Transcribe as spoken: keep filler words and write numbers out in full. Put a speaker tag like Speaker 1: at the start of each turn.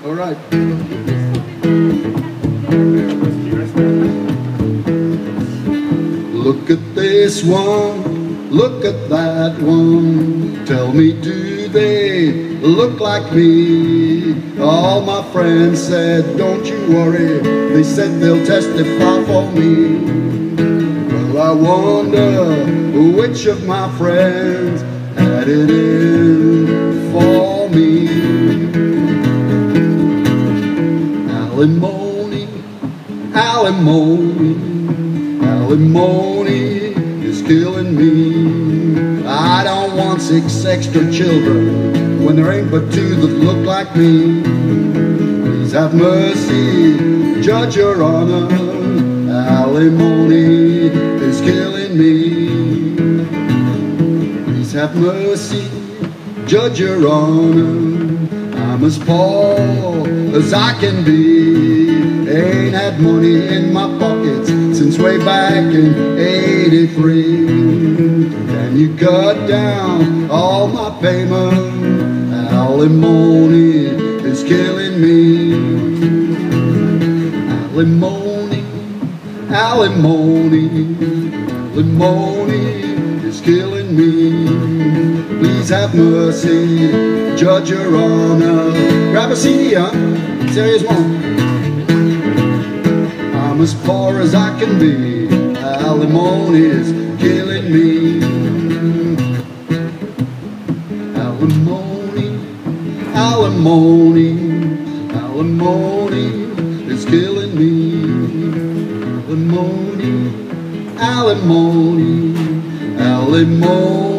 Speaker 1: All right. Look at this one, look at that one. Tell me, do they look like me? All my friends said, don't you worry. They said they'll testify for me. Well, I wonder which of my friends had it in for me. Alimony, alimony, alimony is killing me. I don't want six extra children when there ain't but two that look like me. Please have mercy, Judge, Your Honor, alimony is killing me. Please have mercy, Judge, Your Honor, I'm as poor as I can be. Ain't had money in my pockets since way back in eighty-three. Can you cut down all my payment? Alimony is killing me. Alimony, alimony, alimony is killing me. Please have mercy, Judge, Your Honor. Grab a C D, huh? Serious one. I'm as poor as I can be. Alimony is killing me. Alimony, alimony, alimony is killing me. Alimony, alimony, alimony.